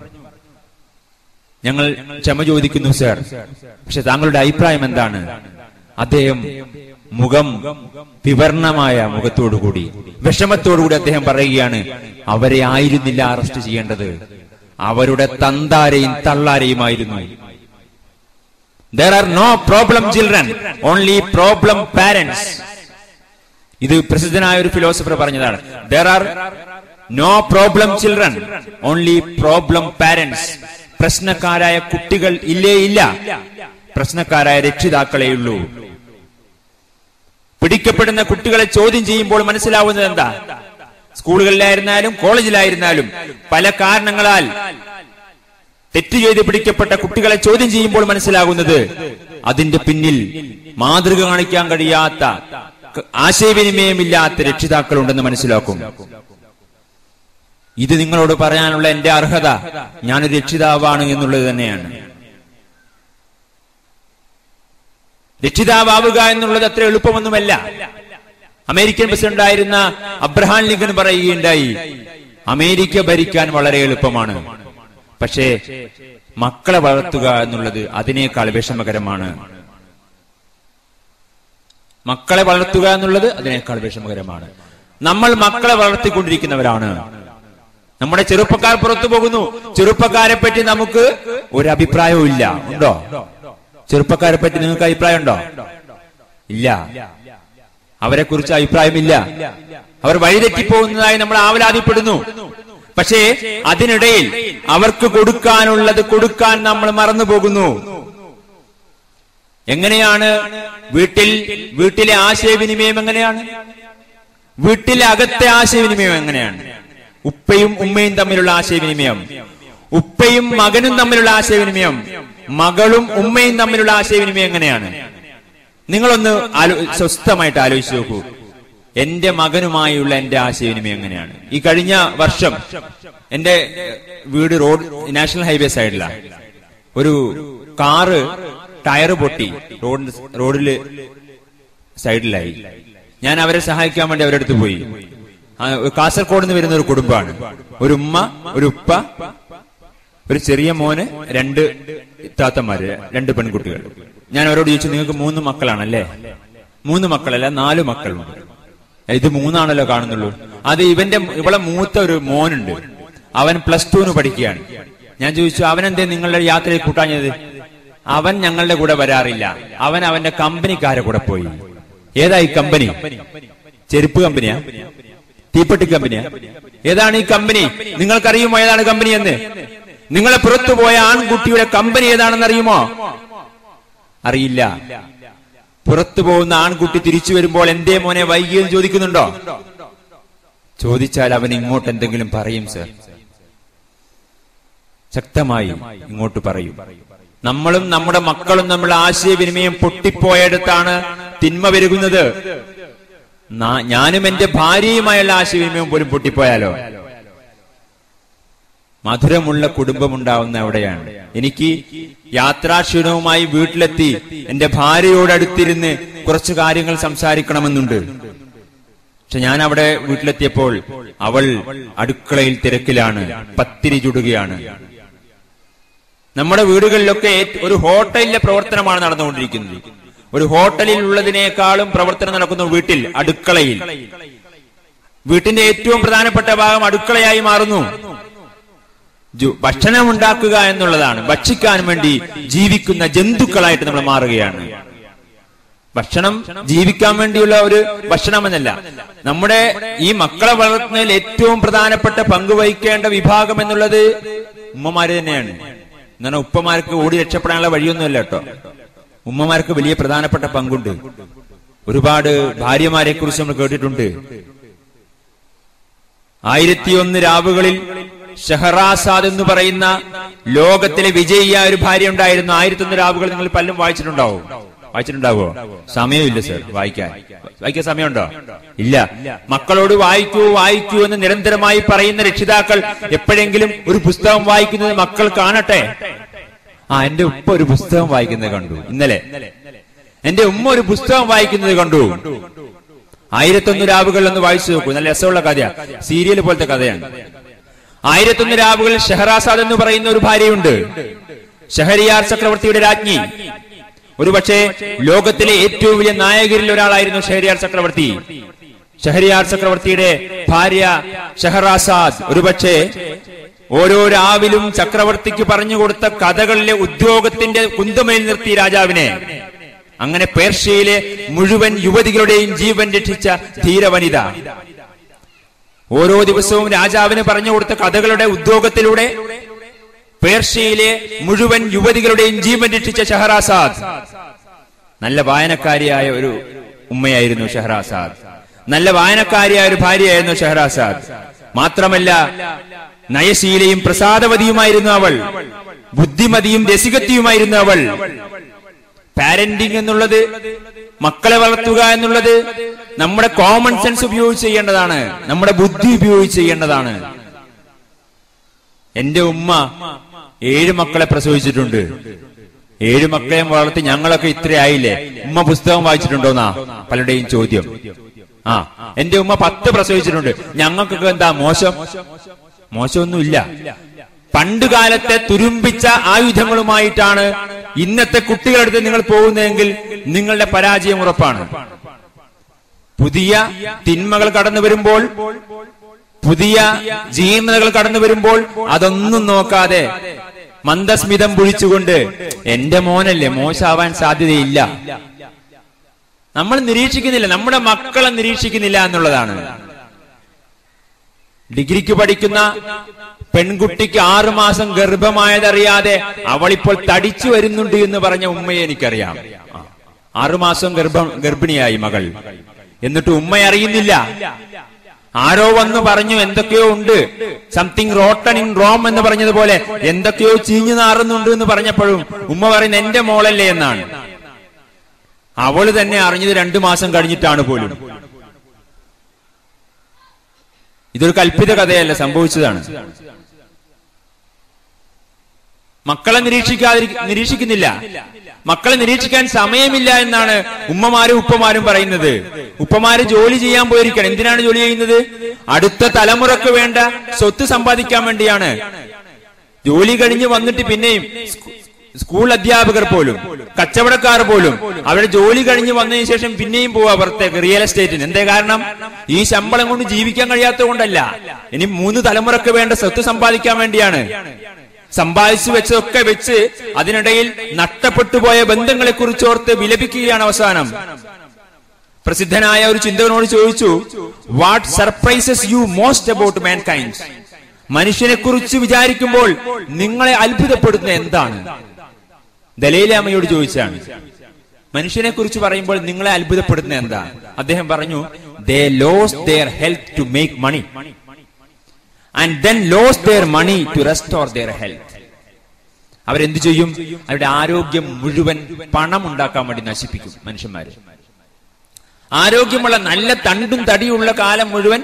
ഞങ്ങൾ ക്ഷമ ചോദിക്കുന്നു സർ, പക്ഷെ താങ്കളുടെ അഭിപ്രായം എന്താണ്? അദ്ദേഹം മുഖം വിവർണമായ മുഖത്തോടുകൂടി, വിഷമത്തോടുകൂടി അദ്ദേഹം പറയുകയാണ്, അവരെ ആയിരുന്നില്ല അറസ്റ്റ് ചെയ്യേണ്ടത്, അവരുടെ തന്താരെയും തള്ളാരെയുമായിരുന്നു. There are no problem children, only problem parents. ഇത് പ്രസിദ്ധനായ ഒരു ഫിലോസഫർ പറഞ്ഞതാണ്. There are no problem children, only problem parents. പ്രശ്നക്കാരായ കുട്ടികൾ ഇല്ലേ ഇല്ല, പ്രശ്നക്കാരായ രക്ഷിതാക്കളേ ഉള്ളൂ. പിടിക്കപ്പെടുന്ന കുട്ടികളെ ചോദ്യം ചെയ്യുമ്പോൾ മനസ്സിലാവുന്നത് എന്താ? സ്കൂളുകളിലായിരുന്നാലും കോളേജിലായിരുന്നാലും പല കാരണങ്ങളാൽ തെറ്റ് ചെയ്ത് പിടിക്കപ്പെട്ട കുട്ടികളെ ചോദ്യം ചെയ്യുമ്പോൾ മനസ്സിലാകുന്നത് അതിന്റെ പിന്നിൽ മാതൃക കാണിക്കാൻ കഴിയാത്ത, ആശയവിനിമയമില്ലാത്ത രക്ഷിതാക്കളുണ്ടെന്ന് മനസ്സിലാക്കും. ഇത് നിങ്ങളോട് പറയാനുള്ള എന്റെ അർഹത ഞാനൊരു രക്ഷിതാവാണ് എന്നുള്ളത് തന്നെയാണ്. രക്ഷിതാവുക എന്നുള്ളത് അത്ര എളുപ്പമൊന്നുമല്ല. അമേരിക്കൻ പ്രസിഡന്റായിരുന്ന അബ്രഹാം ലിങ്കൺ പറയുകയുണ്ടായി, അമേരിക്ക ഭരിക്കാൻ വളരെ എളുപ്പമാണ്, പക്ഷേ മക്കളെ വളർത്തുക എന്നുള്ളത് അതിനേക്കാൾ വിഷമകരമാണ്. മക്കളെ വളർത്തുക എന്നുള്ളത് അതിനേക്കാൾ വിഷമകരമാണ്. നമ്മൾ മക്കളെ വളർത്തിക്കൊണ്ടിരിക്കുന്നവരാണ്. നമ്മുടെ ചെറുപ്പക്കാർ പുറത്തു പോകുന്നു. ചെറുപ്പക്കാരെ പറ്റി നമുക്ക് ഒരു അഭിപ്രായവും ഇല്ല. ഉണ്ടോ? ചെറുപ്പക്കാരെ പറ്റി നിങ്ങൾക്ക് അഭിപ്രായം ഉണ്ടോ? ഇല്ല. അവരെ കുറിച്ച് അഭിപ്രായമില്ല. അവർ വഴിതെറ്റിപ്പോകുന്നതായി നമ്മൾ ആവലാതിപ്പെടുന്നു. പക്ഷേ അതിനിടയിൽ അവർക്ക് കൊടുക്കാനുള്ളത് കൊടുക്കാൻ നമ്മൾ മറന്നു പോകുന്നു. എങ്ങനെയാണ് വീട്ടിൽ വീട്ടിലെ ആശയവിനിമയം? എങ്ങനെയാണ് വീട്ടിലെ അകത്തെ ആശയവിനിമയം? എങ്ങനെയാണ് ഉപ്പയും ഉമ്മയും തമ്മിലുള്ള ആശയവിനിമയം? ഉപ്പയും മകനും തമ്മിലുള്ള ആശയവിനിമയം, മകളും ഉമ്മയും തമ്മിലുള്ള ആശയവിനിമയം എങ്ങനെയാണ്? നിങ്ങളൊന്ന് സ്വസ്ഥമായിട്ട് ആലോചിച്ച് നോക്കൂ. എന്റെ മകനുമായുള്ള എന്റെ ആശയവിനിമയം എങ്ങനെയാണ്? ഈ കഴിഞ്ഞ വർഷം എന്റെ വീട് റോഡ് നാഷണൽ ഹൈവേ സൈഡിലാണ്. ഒരു കാറ് ടയറ് പൊട്ടി റോഡ് റോഡില് സൈഡിലായി. ഞാൻ അവരെ സഹായിക്കാൻ വേണ്ടി അവരുടെ അടുത്ത് പോയി. കാസർഗോഡ് നിന്ന് വരുന്ന ഒരു കുടുംബമാണ്. ഒരു ഉമ്മ, ഒരു ഉപ്പ, ഒരു ചെറിയ മോന്, രണ്ട് താത്തമാര്, രണ്ട് പെൺകുട്ടികൾ. ഞാൻ അവരോട് ചോദിച്ചു, നിങ്ങൾക്ക് മൂന്ന് മക്കളാണല്ലേ? മൂന്ന് മക്കളല്ല, നാലു മക്കളുണ്ട്. ഇത് മൂന്നാണല്ലോ കാണുന്നുള്ളൂ. അത് ഇവന്റെ ഇവളെ മൂത്ത ഒരു മോനുണ്ട്, അവൻ പ്ലസ് ടുവിന് പഠിക്കുകയാണ്. ഞാൻ ചോദിച്ചു, അവനെന്തേ നിങ്ങളുടെ യാത്രയിൽ കൂട്ടാഞ്ഞത്? അവൻ ഞങ്ങളുടെ കൂടെ വരാറില്ല, അവൻ അവന്റെ കമ്പനിക്കാരെ കൂടെ പോയി. ഏതാ ഈ കമ്പനി? ചെരുപ്പ് കമ്പനിയാ? തീപ്പെട്ടി കമ്പനിയാ? ഏതാണ് ഈ കമ്പനി? നിങ്ങൾക്കറിയുമോ ഏതാണ് കമ്പനി എന്ന്? നിങ്ങളെ പുറത്തുപോയ ആൺകുട്ടിയുടെ കമ്പനി ഏതാണെന്ന് അറിയുമോ? അറിയില്ല. പുറത്തു പോകുന്ന ആൺകുട്ടി തിരിച്ചു വരുമ്പോൾ എന്തേ മോനെ വൈകിയെന്ന് ചോദിക്കുന്നുണ്ടോ? ചോദിച്ചാൽ അവൻ ഇങ്ങോട്ട് എന്തെങ്കിലും പറയും സർ, ശക്തമായി ഇങ്ങോട്ട് പറയും. നമ്മളും നമ്മുടെ മക്കളും നമ്മളുടെ ആശയവിനിമയം പൊട്ടിപ്പോയെടുത്താണ് തിന്മ വരുന്നത്. ഞാനും എന്റെ ഭാര്യയുമായുള്ള ആശയവിനിമയം പോലും പൊട്ടിപ്പോയാലോ? മധുരമുള്ള കുടുംബമുണ്ടാവുന്ന അവിടെയാണ്. എനിക്ക് യാത്രാക്ഷീണവുമായി വീട്ടിലെത്തി എന്റെ ഭാര്യയോടടുത്തിരുന്ന് കുറച്ചു കാര്യങ്ങൾ സംസാരിക്കണമെന്നുണ്ട്. പക്ഷെ ഞാൻ അവിടെ വീട്ടിലെത്തിയപ്പോൾ അവൾ അടുക്കളയിൽ തിരക്കിലാണ്, പത്തിരി ചുടുകയാണ്. നമ്മുടെ വീടുകളിലൊക്കെ ഒരു ഹോട്ടലിലെ പ്രവർത്തനമാണ് നടന്നുകൊണ്ടിരിക്കുന്നത്. ഒരു ഹോട്ടലിൽ ഉള്ളതിനേക്കാളും പ്രവർത്തനം നടക്കുന്ന വീട്ടിൽ, അടുക്കളയിൽ. വീട്ടിന്റെ ഏറ്റവും പ്രധാനപ്പെട്ട ഭാഗം അടുക്കളയായി മാറുന്നു. ഭക്ഷണം ഉണ്ടാക്കുക എന്നുള്ളതാണ്. ഭക്ഷിക്കാൻ വേണ്ടി ജീവിക്കുന്ന ജന്തുക്കളായിട്ട് നമ്മൾ മാറുകയാണ്. ഭക്ഷണം ജീവിക്കാൻ വേണ്ടിയുള്ള ഒരു ഭക്ഷണമെന്നല്ല, നമ്മുടെ ഈ മക്കളെ വളർത്തുന്നതിൽ ഏറ്റവും പ്രധാനപ്പെട്ട പങ്ക് വഹിക്കേണ്ട വിഭാഗം എന്നുള്ളത് ഉമ്മമാര് തന്നെയാണ്. എന്നാൽ ഉപ്പമാർക്ക് ഓടി രക്ഷപ്പെടാനുള്ള വഴിയൊന്നുമല്ല കേട്ടോ. ഉമ്മമാർക്ക് വലിയ പ്രധാനപ്പെട്ട പങ്കുണ്ട്. ഒരുപാട് ഭാര്യമാരെ കുറിച്ച് നമ്മൾ കേട്ടിട്ടുണ്ട്. ആയിരത്തിയൊന്ന് രാവുകളിൽ ഷഹറാസാദ് എന്ന് പറയുന്ന ലോകത്തിലെ വിജയിയായ ഒരു ഭാര്യ ഉണ്ടായിരുന്നു. ആയിരത്തിയൊന്ന് രാവുകൾ നിങ്ങൾ പലരും വായിച്ചിട്ടുണ്ടാവും. വായിച്ചിട്ടുണ്ടാവോ? സമയമില്ല സർ വായിക്കാൻ. വായിക്കാൻ സമയമുണ്ടോ? ഇല്ല. മക്കളോട് വായിക്കൂ വായിക്കൂ എന്ന് നിരന്തരമായി പറയുന്ന രക്ഷിതാക്കൾ എപ്പോഴെങ്കിലും ഒരു പുസ്തകം വായിക്കുന്നത് മക്കൾ കാണട്ടെ. ആ എന്റെ ഉപ്പ ഒരു പുസ്തകം വായിക്കുന്നത് കണ്ടു ഇന്നലെ, എന്റെ ഉമ്മ ഒരു പുസ്തകം വായിക്കുന്നത് കണ്ടു. ആയിരത്തൊന്ന് രാവുകൾ എന്ന് വായിച്ചു നോക്കൂ. നല്ല രസമുള്ള കഥയാണ്, സീരിയൽ പോലത്തെ കഥയാണ്. ആയിരത്തൊന്ന് രാവുകളിൽ ഷഹറാസാദ് എന്ന് പറയുന്ന ഒരു ഭാര്യയുണ്ട്. ഷഹരിയാർ ചക്രവർത്തിയുടെ രാജ്ഞി. ഒരുപക്ഷെ ലോകത്തിലെ ഏറ്റവും വലിയ നായകരിൽ ഒരാളായിരുന്നു ഷഹരിയാർ ചക്രവർത്തി. ഷഹരിയാർ ചക്രവർത്തിയുടെ ഭാര്യ ഷഹറാസാദ് ഒരുപക്ഷെ ഓരോ രാവിലും ചക്രവർത്തിക്ക് പറഞ്ഞുകൊടുത്ത കഥകളിലെ ഉദ്യോഗത്തിന്റെ കുന്തമേൽ നിർത്തി രാജാവിനെ. അങ്ങനെ പേർഷ്യയിലെ മുഴുവൻ യുവതികളുടെയും ജീവൻ രക്ഷിച്ച ധീരവനിത. ഓരോ ദിവസവും രാജാവിന് പറഞ്ഞുകൊടുത്ത കഥകളുടെ ഉദ്യോഗത്തിലൂടെ പേർഷ്യയിലെ മുഴുവൻ യുവതികളുടെയും ജീവൻ രക്ഷിച്ച ഷഹറാസാദ്. നല്ല വായനക്കാരിയായ ഒരു ഉമ്മയായിരുന്നു ഷഹറാസാദ്. നല്ല വായനക്കാരിയായ ഒരു ഭാര്യയായിരുന്നു ഷഹറാസാദ്. മാത്രമല്ല നയശീലയും പ്രസാദവതിയുമായിരുന്നു അവൾ. ബുദ്ധിമതിയും രസികത്തിയുമായിരുന്നു അവൾ. പാരന്റിംഗ് എന്നുള്ളത്, മക്കളെ വളർത്തുക എന്നുള്ളത് നമ്മുടെ കോമൺ സെൻസ് ഉപയോഗിച്ച് ചെയ്യേണ്ടതാണ്, നമ്മുടെ ബുദ്ധി ഉപയോഗിച്ച് ചെയ്യേണ്ടതാണ്. എന്റെ ഉമ്മ ഏഴ് മക്കളെ പ്രസവിച്ചിട്ടുണ്ട്. ഏഴ് മക്കളെ വളർത്തി ഞങ്ങളൊക്കെ ഇത്രയായില്ലേ, ഉമ്മ പുസ്തകം വായിച്ചിട്ടുണ്ടോന്നാ പലരുടെയും ചോദ്യം. ആ എന്റെ ഉമ്മ പത്ത് പ്രസവിച്ചിട്ടുണ്ട്, ഞങ്ങൾക്കൊക്കെ എന്താ മോശം? മോശമൊന്നുമില്ല. പണ്ട് കാലത്തെ തുരുമ്പിച്ച ആയുധങ്ങളുമായിട്ടാണ് ഇന്നത്തെ കുട്ടികളടുത്ത് നിങ്ങൾ പോകുന്നതെങ്കിൽ നിങ്ങളുടെ പരാജയം ഉറപ്പാണ്. പുതിയ തിന്മകൾ കടന്നു വരുമ്പോൾ, പുതിയ ജീർണതകൾ കടന്നു വരുമ്പോൾ അതൊന്നും നോക്കാതെ മന്ദസ്മിതം പൊഴിച്ചുകൊണ്ട് എന്റെ മോനല്ലേ, മോശമാവാൻ സാധ്യതയില്ല, നമ്മൾ നിരീക്ഷിക്കുന്നില്ല, നമ്മുടെ മക്കളെ നിരീക്ഷിക്കുന്നില്ല എന്നുള്ളതാണ്. ഡിഗ്രിക്ക് പഠിക്കുന്ന പെൺകുട്ടിക്ക് ആറുമാസം ഗർഭമായതറിയാതെ അവളിപ്പോൾ തടിച്ചു വരുന്നുണ്ട് എന്ന് പറഞ്ഞ ഉമ്മയെ എനിക്കറിയാം. ആറുമാസം ഗർഭം ഗർഭിണിയായി മകൾ, എന്നിട്ട് ഉമ്മ അറിയുന്നില്ല. ആരോ വന്ന് പറഞ്ഞു എന്തൊക്കെയോ ഉണ്ട്, സംതിങ് റോട്ടൺ ഇൻ റോം എന്ന് പറഞ്ഞതുപോലെ എന്തൊക്കെയോ ചീഞ്ഞു നാറുന്നുണ്ട് എന്ന് പറഞ്ഞപ്പോഴും ഉമ്മ പറയുന്നത് എന്റെ മോളല്ലേ എന്നാണ്. അവള് തന്നെ അറിഞ്ഞത് രണ്ടു മാസം കഴിഞ്ഞിട്ടാണ് പോലും. ഇതൊരു കൽപ്പിത കഥയല്ല, സംഭവിച്ചതാണ്. മക്കളെ നിരീക്ഷിക്കാതി നിരീക്ഷിക്കുന്നില്ല, മക്കളെ നിരീക്ഷിക്കാൻ സമയമില്ല എന്നാണ് ഉമ്മമാരും ഉപ്പമാരും പറയുന്നത്. ഉപ്പമാര് ജോലി ചെയ്യാൻ പോയിരിക്കണം. എന്തിനാണ് ജോലി ചെയ്യുന്നത്? അടുത്ത തലമുറക്ക് വേണ്ട സ്വത്ത് സമ്പാദിക്കാൻ വേണ്ടിയാണ്. ജോലി കഴിഞ്ഞ് വന്നിട്ട് പിന്നെയും സ്കൂൾ അധ്യാപകർ പോലും, കച്ചവടക്കാർ പോലും അവരുടെ ജോലി കഴിഞ്ഞ് വന്നതിന് ശേഷം പിന്നെയും പോവാ പുറത്തേക്ക് റിയൽ എസ്റ്റേറ്റിന്. എന്തേ കാരണം? ഈ ശമ്പളം കൊണ്ട് ജീവിക്കാൻ കഴിയാത്തത് കൊണ്ടല്ല, ഇനി മൂന്ന് തലമുറക്ക് വേണ്ട സ്വത്ത് സമ്പാദിക്കാൻ വേണ്ടിയാണ്. സമ്പാദിച്ചു വെച്ചതൊക്കെ വെച്ച് അതിനിടയിൽ നഷ്ടപ്പെട്ടു പോയ ബന്ധങ്ങളെ കുറിച്ചോർത്ത് വിലപിക്കുകയാണ് അവസാനം. പ്രസിദ്ധനായ ഒരു ചിന്തകനോട് ചോദിച്ചു, what surprises you most about mankind? മനുഷ്യനെ കുറിച്ച് വിചാരിക്കുമ്പോൾ നിങ്ങളെ അത്ഭുതപ്പെടുത്തുന്ന എന്താണ്? ദലൈലാമയോട് ചോദിച്ചാണ്. മനുഷ്യനെ കുറിച്ച് പറയുമ്പോൾ നിങ്ങളെ അത്ഭുതപ്പെടുത്തുന്ന എന്താ? അദ്ദേഹം പറഞ്ഞു, they lost their health to make money and then lost their money to restore their health. അവരെന്ത് ചെയ്യും? അവരുടെ ആരോഗ്യം മുഴുവൻ പണം ഉണ്ടാക്കാൻ വേണ്ടി നശിപ്പിക്കും മനുഷ്യന്മാര്. ആരോഗ്യമുള്ള നല്ല തണ്ടും തടിയുള്ള കാലം മുഴുവൻ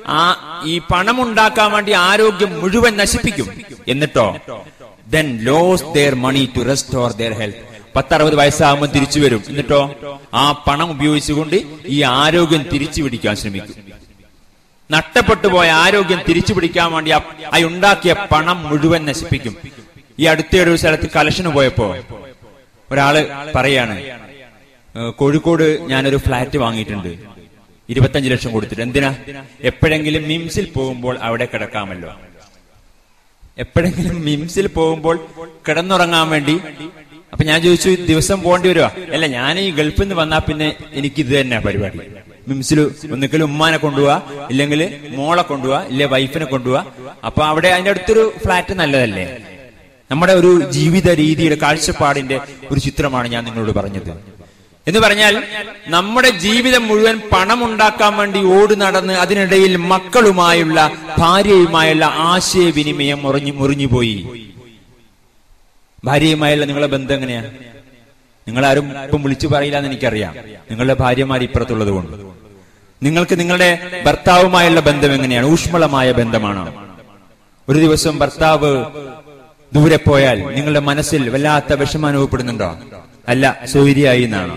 ആ ഈ പണം ഉണ്ടാക്കാൻ വേണ്ടി ആരോഗ്യം മുഴുവൻ നശിപ്പിക്കും. എന്നിട്ടോ then lost their money to restore their health. പത്തറുപത് വയസ്സാകുമ്പോൾ തിരിച്ചു വരും. എന്നിട്ടോ ആ പണം ഉപയോഗിച്ചുകൊണ്ട് ഈ ആരോഗ്യം തിരിച്ചു പിടിക്കാൻ ശ്രമിക്കും. നഷ്ടപ്പെട്ടു പോയ ആരോഗ്യം തിരിച്ചു പിടിക്കാൻ വേണ്ടി ആ ഉണ്ടാക്കിയ പണം മുഴുവൻ നശിപ്പിക്കും. ഈ അടുത്ത ഒരു സ്ഥലത്ത് കലക്ഷന് പോയപ്പോ ഒരാള് പറയാണ്, കോഴിക്കോട് ഞാനൊരു ഫ്ലാറ്റ് വാങ്ങിയിട്ടുണ്ട് ഇരുപത്തഞ്ചു ലക്ഷം കൊടുത്തിട്ട്. എന്തിനാ? എപ്പോഴെങ്കിലും മിംസിൽ പോകുമ്പോൾ അവിടെ കിടക്കാമല്ലോ. എപ്പോഴെങ്കിലും മിംസിൽ പോകുമ്പോൾ കിടന്നുറങ്ങാൻ വേണ്ടി. അപ്പൊ ഞാൻ ചോദിച്ചു, ദിവസം പോകേണ്ടി വരുവാ? അല്ല, ഞാൻ ഈ ഗൾഫിൽ നിന്ന് വന്നാ പിന്നെ എനിക്ക് ഇത് തന്നെ പരിപാടി. മിംസിൽ ഒന്നിക്കലും ഉമ്മാനെ കൊണ്ടുപോവാ, ഇല്ലെങ്കിൽ മോളെ കൊണ്ടുപോവാ, ഇല്ലെ വൈഫിനെ കൊണ്ടുപോവാ. അപ്പൊ അവിടെ അതിന്റെ അടുത്തൊരു ഫ്ലാറ്റ് നല്ലതല്ലേ? നമ്മുടെ ഒരു ജീവിത രീതിയുടെ കാഴ്ചപ്പാടിന്റെ ഒരു ചിത്രമാണ് ഞാൻ നിങ്ങളോട് പറഞ്ഞത്. എന്ന് പറഞ്ഞാൽ നമ്മുടെ ജീവിതം മുഴുവൻ പണം ഉണ്ടാക്കാൻ വേണ്ടി ഓടി നടന്ന് അതിനിടയിൽ മക്കളുമായുള്ള ഭാര്യയുമായുള്ള ആശയവിനിമയം മുറിഞ്ഞു മുറിഞ്ഞുപോയി. ഭാര്യയുമായുള്ള നിങ്ങളുടെ ബന്ധം എങ്ങനെയാ? നിങ്ങളാരും ഇപ്പം വിളിച്ചു പറയില്ല എന്ന് എനിക്കറിയാം. നിങ്ങളുടെ ഭാര്യമാർ ഇപ്പുറത്തുള്ളത് കൊണ്ട്. നിങ്ങൾക്ക് നിങ്ങളുടെ ഭർത്താവുമായുള്ള ബന്ധം എങ്ങനെയാണ്? ഊഷ്മളമായ ബന്ധമാണോ? ഒരു ദിവസം ഭർത്താവ് ദൂരെ പോയാൽ നിങ്ങളുടെ മനസ്സിൽ വല്ലാത്ത വിഷമം അനുഭവപ്പെടുന്നുണ്ടോ? അല്ല, സൗകര്യമായി എന്നാണ്.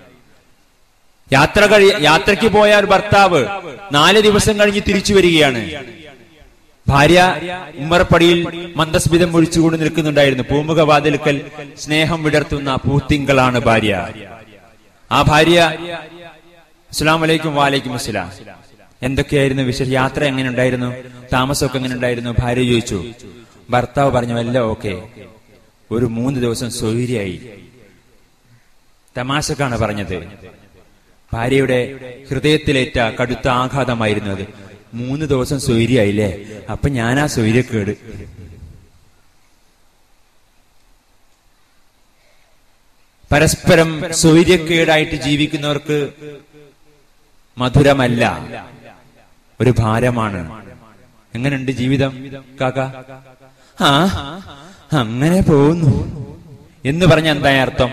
യാത്ര കഴി യാത്രയ്ക്ക് പോയ ഒരു ഭർത്താവ് നാല് ദിവസം കഴിഞ്ഞ് തിരിച്ചു വരികയാണ്. ഭാര്യ ഉമ്മറപ്പടിയിൽ മന്ദസ്മിതം ഒഴിച്ചുകൊണ്ട് നിൽക്കുന്നുണ്ടായിരുന്നു. പൂമുഖവാതിൽക്കൽ സ്നേഹം വിടർത്തുന്ന പൂത്തിങ്കളാണ് ഭാര്യ. ആ ഭാര്യ അസ്സലാമു അലൈക്കും വാലൈക്കും അസ്സലാം, എന്തൊക്കെയായിരുന്നു വിശേഷം? യാത്ര എങ്ങനെ ഉണ്ടായിരുന്നു? താമസമൊക്കെ എങ്ങനെ ഉണ്ടായിരുന്നു? ഭാര്യ ചോദിച്ചു. ഭർത്താവ് പറഞ്ഞു, എല്ലാം ഓക്കെ. ഒരു മൂന്ന് ദിവസം സൗകര്യമായി. തമാശക്കാണ് പറഞ്ഞത്. ഭാര്യയുടെ ഹൃദയത്തിലേറ്റ കടുത്ത ആഘാതമായിരുന്നു അത്. മൂന്ന് ദിവസം സൗകര്യമായില്ലേ? അപ്പൊ ഞാനാ സൗകര്യക്കേട്. പരസ്പരം സൗകര്യക്കേടായിട്ട് ജീവിക്കുന്നവർക്ക് മധുരമല്ല, ഒരു ഭാരമാണ്. എങ്ങനെയുണ്ട് ജീവിതം കാക്ക? ആ അങ്ങനെ പോകുന്നു എന്ന് പറഞ്ഞ എന്താ അർത്ഥം?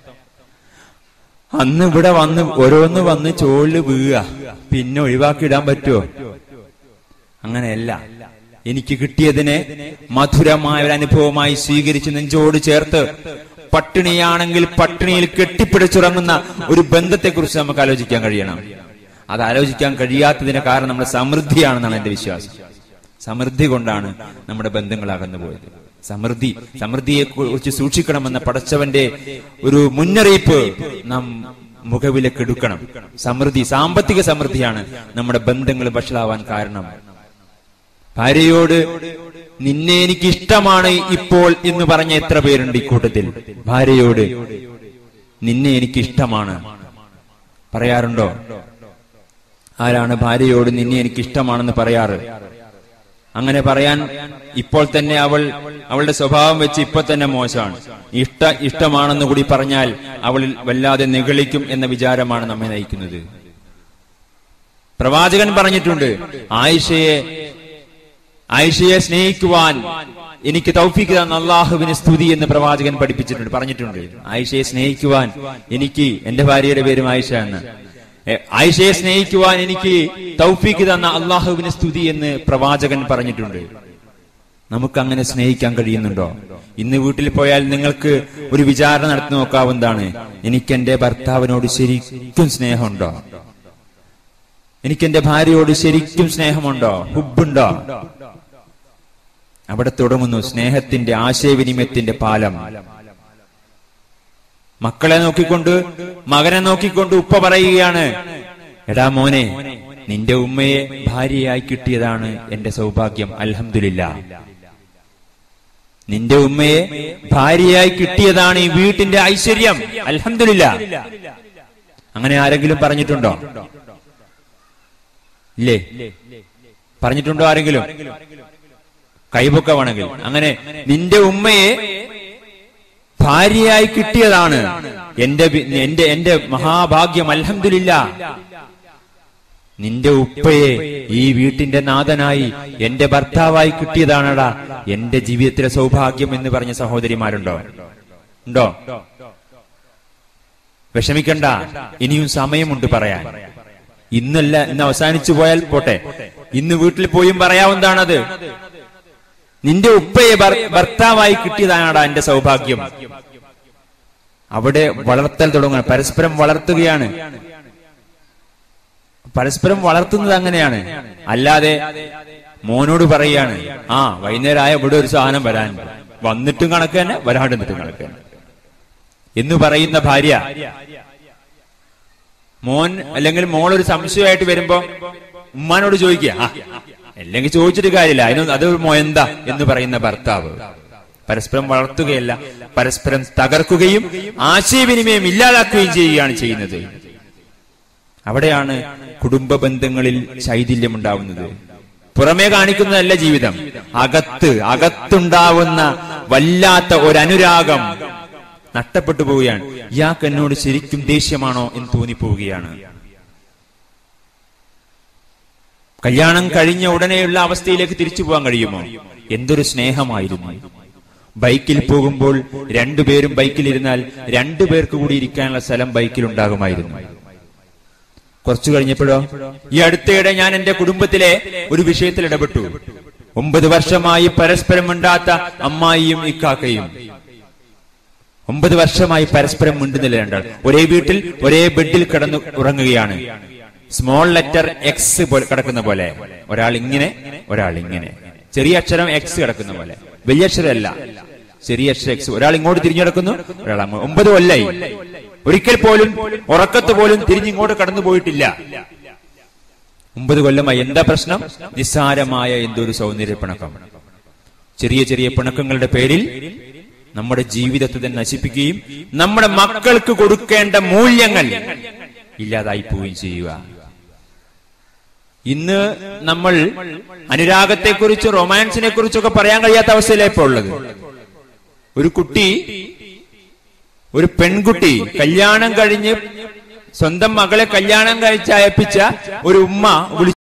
അന്ന് ഇവിടെ വന്ന് ഓരോന്ന് വന്ന് ചോളില് വീഴുക, പിന്നെ ഒഴിവാക്കിയിടാൻ പറ്റുമോ? അങ്ങനെയല്ല. എനിക്ക് കിട്ടിയതിനെ മധുരമായ ഒരു അനുഭവമായി സ്വീകരിച്ച് നെഞ്ചോട് ചേർത്ത് പട്ടിണിയാണെങ്കിൽ പട്ടിണിയിൽ കെട്ടിപ്പിടിച്ചുറങ്ങുന്ന ഒരു ബന്ധത്തെക്കുറിച്ച് നമുക്ക് ആലോചിക്കാൻ കഴിയണം. അത് ആലോചിക്കാൻ കഴിയാത്തതിന് കാരണം നമ്മുടെ സമൃദ്ധിയാണെന്നാണ് എന്റെ വിശ്വാസം. സമൃദ്ധി കൊണ്ടാണ് നമ്മുടെ ബന്ധങ്ങൾ അകന്നു പോയത്. സമൃദ്ധി സമൃദ്ധിയെ കുറിച്ച് സൂക്ഷിക്കണമെന്ന പടച്ചവന്റെ ഒരു മുന്നറിയിപ്പ് നാം മുഖവിലക്കെടുക്കണം. സമൃദ്ധി, സാമ്പത്തിക സമൃദ്ധിയാണ് നമ്മുടെ ബന്ധങ്ങൾ വഷളാവാൻ കാരണം. ഭാര്യയോട് നിന്നെ എനിക്ക് ഇഷ്ടമാണ് ഇപ്പോൾ എന്ന് പറഞ്ഞ എത്ര പേരുണ്ട് ഈ കൂട്ടത്തിൽ? ഭാര്യയോട് നിന്നെ എനിക്ക് ഇഷ്ടമാണ് പറയാറുണ്ടോ? ആരാണ് ഭാര്യയോട് നിന്നെ എനിക്ക് ഇഷ്ടമാണെന്ന് പറയാറ്? അങ്ങനെ പറയാൻ ഇപ്പോൾ തന്നെ അവൾ അവളുടെ സ്വഭാവം വെച്ച് ഇപ്പൊ തന്നെ മോശമാണ്. ഇഷ്ട ഇഷ്ടമാണെന്ന് കൂടി പറഞ്ഞാൽ അവളിൽ വല്ലാതെ നിഗളിക്കും എന്ന വിചാരമാണ് നമ്മെ നയിക്കുന്നത്. പ്രവാചകൻ പറഞ്ഞിട്ടുണ്ട്, ആയിഷയെ ആയിഷയെ സ്നേഹിക്കുവാൻ എനിക്ക് തൗഫീഖ് തന്ന അള്ളാഹുവിന് സ്തുതി എന്ന് പ്രവാചകൻ പഠിപ്പിച്ചിട്ടുണ്ട്, പറഞ്ഞിട്ടുണ്ട്. ആയിഷയെ സ്നേഹിക്കുവാൻ എനിക്ക്, എന്റെ ഭാര്യയുടെ പേരും ആയിഷ എന്ന്, ആയിഷയെ സ്നേഹിക്കുവാൻ എനിക്ക് തൗഫീഖ് തന്ന അള്ളാഹുവിന് സ്തുതി എന്ന് പ്രവാചകൻ പറഞ്ഞിട്ടുണ്ട്. നമുക്ക് അങ്ങനെ സ്നേഹിക്കാൻ കഴിയുന്നുണ്ടോ? ഇന്ന് വീട്ടിൽ പോയാൽ നിങ്ങൾക്ക് ഒരു വിചാരണ നടത്തി നോക്കാവുന്നതാണ്. എനിക്ക് എന്റെ ഭർത്താവിനോട് ശരിക്കും സ്നേഹമുണ്ടോ? എനിക്ക് എന്റെ ഭാര്യയോട് ശരിക്കും സ്നേഹമുണ്ടോ? ഹുബുണ്ടോ? അവിടെ തുടങ്ങുന്നു സ്നേഹത്തിന്റെ, ആശയവിനിമയത്തിന്റെ പാലം. മക്കളെ നോക്കിക്കൊണ്ട്, മകനെ നോക്കിക്കൊണ്ട് ഉപ്പ പറയുകയാണ്, എടാ മോനെ, നിന്റെ ഉമ്മയെ ഭാര്യയായി കിട്ടിയതാണ് എന്റെ സൗഭാഗ്യം, അൽഹംദുലില്ലാഹ്. നിന്റെ ഉമ്മയെ ഭാര്യയായി കിട്ടിയതാണ് ഈ വീട്ടിന്റെ ഐശ്വര്യം, അൽഹംദുലില്ലാഹ്. അങ്ങനെ ആരെങ്കിലും പറഞ്ഞിട്ടുണ്ടോ? ഇല്ലേ? പറഞ്ഞിട്ടുണ്ടോ ആരെങ്കിലും? കൈപൊക്കമാണെങ്കിൽ. അങ്ങനെ നിന്റെ ഉമ്മയെ ഭാര്യയായി കിട്ടിയതാണ് എന്റെ എന്റെ എന്റെ മഹാഭാഗ്യം, അൽഹംദുലില്ലാഹ്. നിന്റെ ഉപ്പയെ ഈ വീട്ടിന്റെ നാഥനായി എന്റെ ഭർത്താവായി കിട്ടിയതാണടാ എന്റെ ജീവിതത്തിലെ സൗഭാഗ്യം എന്ന് പറഞ്ഞ സഹോദരിമാരുണ്ടോ? ഉണ്ടോ? വിഷമിക്കണ്ട, ഇനിയും സമയമുണ്ട് പറയാൻ. ഇന്നല്ല, ഇന്ന് അവസാനിച്ചു പോയാൽ പോട്ടെ, ഇന്ന് വീട്ടിൽ പോയും പറയാവുന്നതാണത്. നിന്റെ ഉപ്പയെ ഭർത്താവായി കിട്ടിയതാണാടാ എന്റെ സൗഭാഗ്യം. അവിടെ വളർത്തൽ തുടങ്ങുകയാണ്, പരസ്പരം വളർത്തുകയാണ്. പരസ്പരം വളർത്തുന്നത് അങ്ങനെയാണ്. അല്ലാതെ മോനോട് പറയാണ്, ആ വൈകുന്നേരമായ ഇവിടെ ഒരു സാധനം വരാൻ, വന്നിട്ടും കണക്ക് തന്നെ വരാണ്ടിട്ടും കണക്ക് തന്നെ എന്ന് പറയുന്ന ഭാര്യ, മോൻ അല്ലെങ്കിൽ മോളൊരു സംശയമായിട്ട് വരുമ്പോ ഉമ്മാനോട് ചോദിക്കുക, ആ അല്ലെങ്കിൽ ചോദിച്ചിട്ട് കാര്യമില്ല, അതിനൊന്നും അത് മോയെന്താ എന്ന് പറയുന്ന ഭർത്താവ്. പരസ്പരം വളർത്തുകയല്ല, പരസ്പരം തകർക്കുകയും ആശയവിനിമയം ഇല്ലാതാക്കുകയും ചെയ്യുകയാണ് ചെയ്യുന്നത്. അവിടെയാണ് കുടുംബ ബന്ധങ്ങളിൽ ശൈഥില്യം ഉണ്ടാവുന്നത്. പുറമേ കാണിക്കുന്നതല്ല ജീവിതം, അകത്ത് അകത്തുണ്ടാവുന്ന വല്ലാത്ത ഒരു അനുരാഗം നഷ്ടപ്പെട്ടു പോവുകയാണ്. ഇയാൾക്ക് എന്നോട് ശരിക്കും ദേഷ്യമാണോ എന്ന് തോന്നിപ്പോവുകയാണ്. കല്യാണം കഴിഞ്ഞ ഉടനെയുള്ള അവസ്ഥയിലേക്ക് തിരിച്ചു പോകാൻ കഴിയുമോ? എന്തൊരു സ്നേഹമായിരുന്നു. ബൈക്കിൽ പോകുമ്പോൾ രണ്ടുപേരും ബൈക്കിലിരുന്നാൽ രണ്ടുപേർക്ക് കൂടി ഇരിക്കാനുള്ള സ്ഥലം ബൈക്കിൽ ഉണ്ടാകുമായിരുന്നു. കുറച്ചു കഴിഞ്ഞപ്പോഴോ, ഈ അടുത്തിടെ ഞാൻ എന്റെ കുടുംബത്തിലെ ഒരു വിഷയത്തിൽ ഇടപെട്ടു. ഒമ്പത് വർഷമായി പരസ്പരം മിണ്ടാത്ത അമ്മായിയും ഇക്കാക്കയും, ഒമ്പത് വർഷമായി പരസ്പരം മിണ്ടുന്നില്ല രണ്ടാൾ. ഒരേ വീട്ടിൽ ഒരേ ബെഡിൽ കിടന്ന് ഉറങ്ങുകയാണ്. സ്മോൾ ലെറ്റർ എക്സ് പോലെ കിടക്കുന്ന പോലെ, ഒരാൾ ഇങ്ങനെ ഒരാൾ ഇങ്ങനെ, ചെറിയ അക്ഷരം എക്സ് കിടക്കുന്ന പോലെ, വലിയ അക്ഷരമല്ല, ചെറിയ അക്ഷരം എക്സ്. ഒരാൾ ഇങ്ങോട്ട് തിരിഞ്ഞു കിടക്കുന്നു, ഒരാൾ അങ്ങോട്ട്. ഒമ്പത് കൊല്ലായി ഒരിക്കൽ പോലും ഉറക്കത്ത് പോലും തിരിഞ്ഞിങ്ങോട്ട് കടന്നു പോയിട്ടില്ല. ഒമ്പത് കൊല്ലമായി. എന്താ പ്രശ്നം? നിസ്സാരമായ എന്തോ ഒരു സൗന്ദര്യ പിണക്കം. ചെറിയ ചെറിയ പിണക്കങ്ങളുടെ പേരിൽ നമ്മുടെ ജീവിതത്തെ തന്നെ നശിപ്പിക്കുകയും നമ്മുടെ മക്കൾക്ക് കൊടുക്കേണ്ട മൂല്യങ്ങൾ ഇല്ലാതായി പോവുകയും ചെയ്യുക. ഇന്ന് നമ്മൾ അനുരാഗത്തെക്കുറിച്ച്, റൊമാൻസിനെ കുറിച്ചൊക്കെ പറയാൻ കഴിയാത്ത അവസ്ഥയിലാണ് ഇപ്പോൾ ഉള്ളത്. ഒരു കുട്ടി, ഒരു പെൺകുട്ടി കല്യാണം കഴിഞ്ഞ് സ്വന്തം മകളെ കല്യാണം കഴിച്ചയപ്പിച്ച ഒരു ഉമ്മ വിളിച്ചു